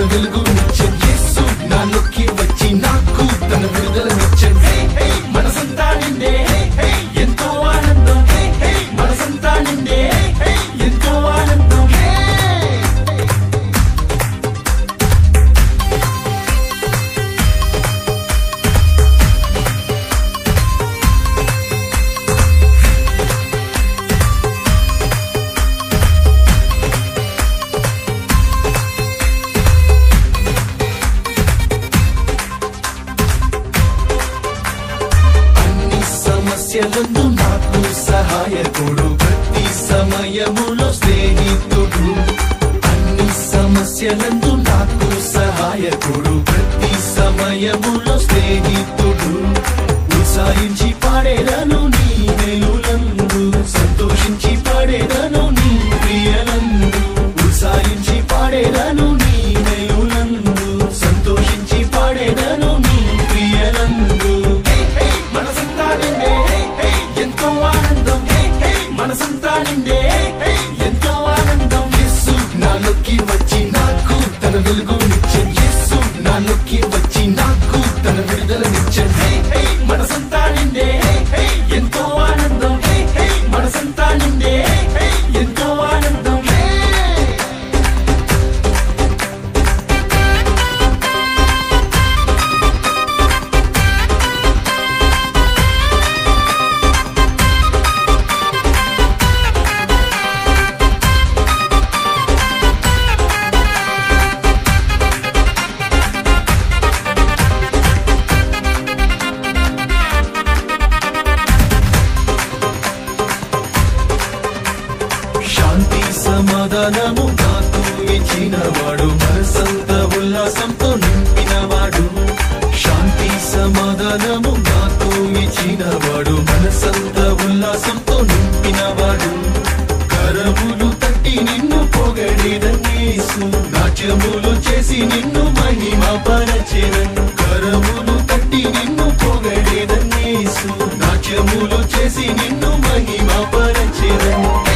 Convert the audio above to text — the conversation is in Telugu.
వెలుగునిచ్చెను యేసు నాలోకి వచ్చి నాకు తన విడుదలనిచ్చెను మనసంతా నిండే ఎంతో ఆనందం మనసంతా నిండే ఎంతో ఆనందం సమస్యలందు నాకు సహాయకుడు ప్రతి సమయములో స్నేహితుడు అన్ని సమస్యలందు నాకు సహాయకుడు ప్రతి సమయములో స్నేహితుడు ఉత్సాహించి పాడేదను నీ మేలులందు సంతోషించి పాడేదను నీ ప్రియలందు ఉత్సాహించి పాడేదను నీ మేలులందు సంతోషించి పాడేదను నీ ప్రియలందు మనసంతా నిండే ఎంతో ఆనందం మనసంతా నిండే ఎంతో ఆనందం యేసు నాలోకి వచ్చి నాకు తన వెలుగునిచ్చెను యేసు నాలోకి వచ్చి నాకు తన విడుదలనిచ్చెను మనసంతా నిండే ఎంతో ఆనందం మనసంతా నిండే ఎంతో ఆనందం శాంతి సమాధానము నాకు ఇచ్చినవాడు మనసంత ఉల్లాసంతో నింపినవాడు శాంతి సమాధానము నాకు ఇచ్చినవాడు మనసంత ఉల్లాసంతో నింపినవాడు కరములు తట్టి నిన్ను పొగడేదను యేసు నాట్యములు చేసి నిన్ను మహిమపరచెదను కరములు తట్టి నిన్ను పొగడేదను యేసు నాట్యములు చేసి నిన్ను మహిమపరచెదను